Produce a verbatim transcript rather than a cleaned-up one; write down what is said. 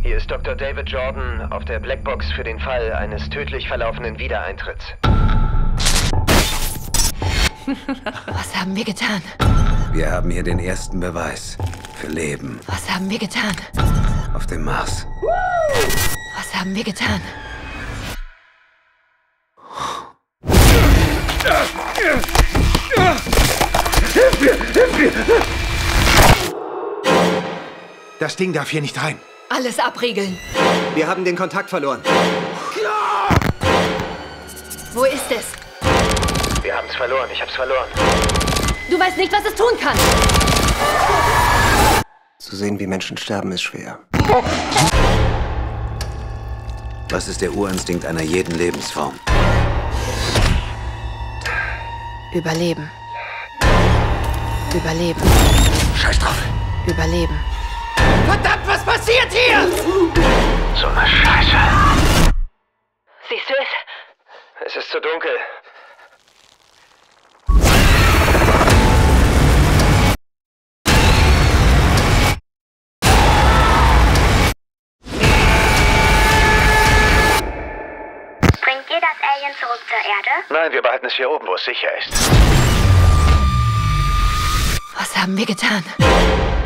Hier ist Doktor David Jordan auf der Blackbox für den Fall eines tödlich verlaufenden Wiedereintritts. Was haben wir getan? Wir haben hier den ersten Beweis für Leben. Was haben wir getan? Auf dem Mars. Was haben wir getan? Hilf mir! Hilf mir! Das Ding darf hier nicht rein. Alles abriegeln. Wir haben den Kontakt verloren. Klar! Wo ist es? Wir haben es verloren, ich hab's verloren. Du weißt nicht, was es tun kann. Zu sehen, wie Menschen sterben, ist schwer. Was ist der Urinstinkt einer jeden Lebensform? Überleben. Überleben. Scheiß drauf! Überleben. Verdammt, was passiert hier? So eine Scheiße. Siehst du es? Es ist zu dunkel. Bringt ihr das Alien zurück zur Erde? Nein, wir behalten es hier oben, wo es sicher ist. Was haben wir getan?